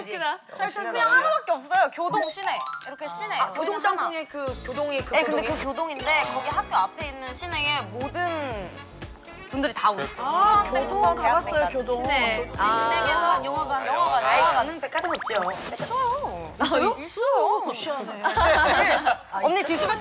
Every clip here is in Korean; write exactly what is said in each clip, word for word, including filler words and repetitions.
알지? 저 일단 그냥 하나밖에 없어요. 교동 시내. 이렇게 시내. 아, 교동 짬뽕의 그 교동이 그 네, 교동이? 근데 그 교동인데 거기 학교 앞에 있는 시내에 모든 분들이 다 오세요. 아, 교동 가봤어요, 교동. 네. 아, 영화관, 영화관. 영화관. 아이, 가는 백화점 없지요. 있어요. 있어요? 있어요. 무시하네. 언니 디스베트.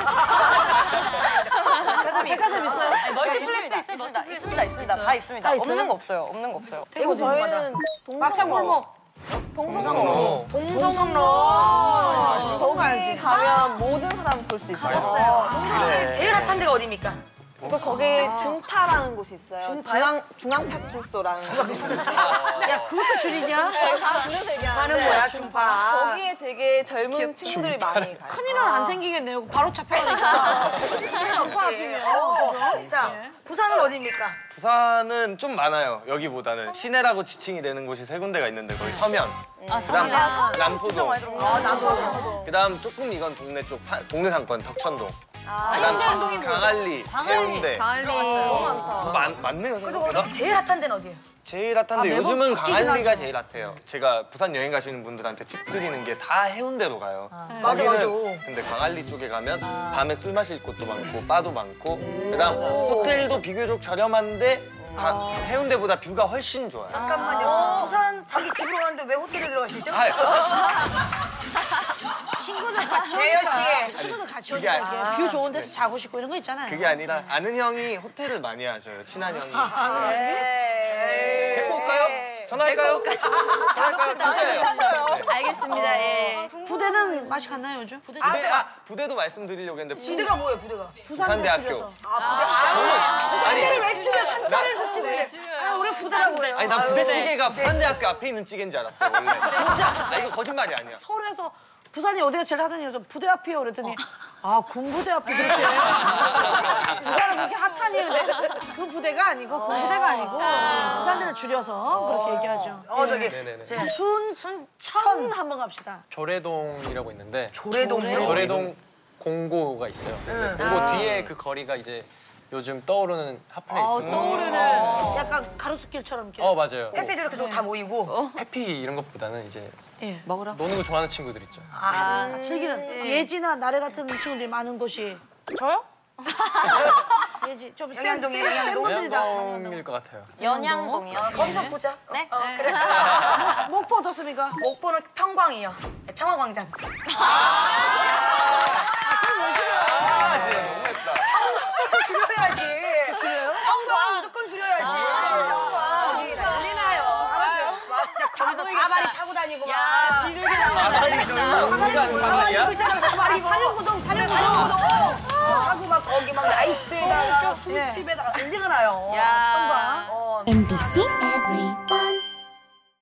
백화점이 백화점 있어요? 멀티플렉스 있어요. 있습니다. 있습니다. 있습니다. 다 있습니다. 다 있어요? 없는 거 없어요. 없는 거 없어요. 대구 저희는 막창골목. 동성로. 동성로. 거기 가면 모든 사람 볼 수 있어요. 그래. 제일 핫한 데가 어디입니까? 또 거기 중파라는 곳이 있어요. 중앙 중앙파출소라는. 야, 그것도 줄이냐? 네, 다 줄여서 가는 거야, 중파. 거기에 되게 젊은 친구들이 많이 가요. 큰일은 안 생기겠네요. 바로 잡혀가니까. 중파 앞이면. 자, 부산은 어디입니까? 부산은 좀 많아요. 여기보다는 시내라고 지칭이 되는 곳이 세 군데가 있는데 거기 서면, 아, 그다음 서면. 남포동, 아, 나서. 그다음 조금 이건 동네 쪽 사, 동네 상권 덕천동, 아, 그다음 현대동이 강알리, 해운대. 강알리 너무 많다. 많, 많네요 생각보다. 제일 핫한 데는 어디예요? 제일 핫한데 아, 매번 요즘은 바뀌긴 강알리가 하죠. 제일 핫해요. 제가 부산 여행 가시는 분들한테 팁 드리는 게 다 해운대로 가요. 맞아, 맞아. 근데 강알리 쪽에 가면 밤에 술 마실 곳도 많고 바도 많고 그다음 호텔도 비교적 저렴한데 가- 해운대보다 뷰가 훨씬 좋아요. 잠깐만요. 부산 자기 집으로 가는데 왜 호텔에 들어가시죠? 친구들 같이 재여 오니까. 씨의. 친구들 같이 그게 오니까 아니- 이렇게 뷰 좋은 데서 자고 싶고 이런 거 있잖아요. 그게 아니라 아는 형이 호텔을 많이 하셔요. 친한 형이. 네. 데리고 올까요? 전화할까요? 전화할까요? 진짜예요. 네. 알겠습니다. 예. 부대는 맛이 갔나요 요즘? 부대 부대, 아, 부대도 말씀드리려고 했는데 부대가 뭐예요, 부대가? 부산대학교. 줄여서. 아, 부대. 부산대를 왜 줄여? 산자를 나- 듣지 왜? 아, 우리 부대라고 해요. 아니 난 부대 찌개가 부산대학교 앞에 있는 찌개인 줄 알았어요 원래. 진짜? 나 이거 거짓말이 아니야. 서울에서 부산이 어디가 제일 하더니 그래서 부대 앞이요 그랬더니 아 군부대 앞이 그렇게 부산은 그렇게 핫하니 근데 그 부대가 아니고 그 부대가 아니고 부산대를 줄여서 그렇게 얘기하죠. 어, 저기. 네네네. 제 순, 순천 한번 갑시다. 조례동이라고 있는데 조례동. 조례동 공고가 있어요. 공고 뒤에 그 거리가 이제 요즘 떠오르는 핫플레이스. 떠오르는 약간 가로수길처럼 이렇게. 어 맞아요. 해피들 그쪽 다 모이고. 해피 이런 것보다는 이제 예, 먹으라. 노는 거 좋아하는 친구들 있죠. 아, 즐기는 예지나 나래 같은 친구들이 많은 곳이 저요? 예지 좀 센- 영양동이에요, 센- 센 영양동? 분들이다. 연동일 것 같아요. 연양동이요. 거기서 보자. 네? 어, 그래. 목포 어떻습니까? 목포는 평광이요. 네, 평화광장. 아 진짜 너무했다. 줄여야지. 줄여요? 평광 무조건 줄여야지. 평광. 거기 난리 나요. 알았어요. 와, 진짜 거기서 사발이 타고 다니고 막. 사발이 저 우리가 아는 사발이야? 있잖아, 사발이. 사령구동, 사령구동. 사령구동. 하고 막 거기 막 나이트에다가 술집에다가 난리가 나요. 야. 평광. 어. 엠비씨